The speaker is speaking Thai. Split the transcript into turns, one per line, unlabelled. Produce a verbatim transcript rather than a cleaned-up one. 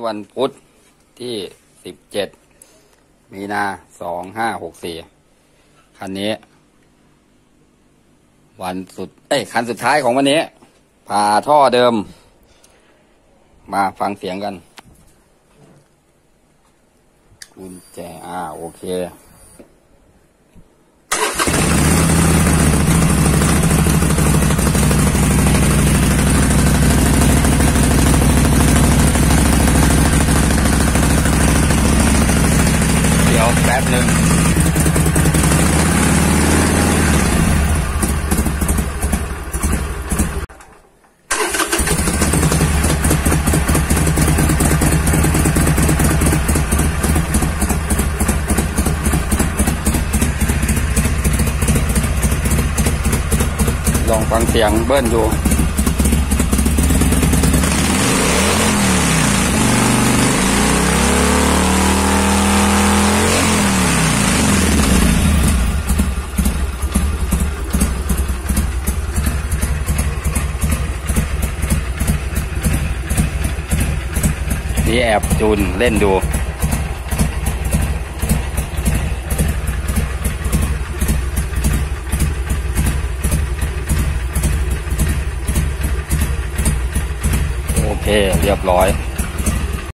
วันพุธที่สิบเจ็ดมีนาสองห้าหกสี่คันนี้วันสุดเอ้ยคันสุดท้ายของวันนี้ผ่าท่อเดิมมาฟังเสียงกันกุญแจอ่าโอเคเดี๋ยวแป๊บหนึ่งลองฟังเสียงเบิ้ลดูนี่แอบจูนเล่นดูโอเคเรียบร้อย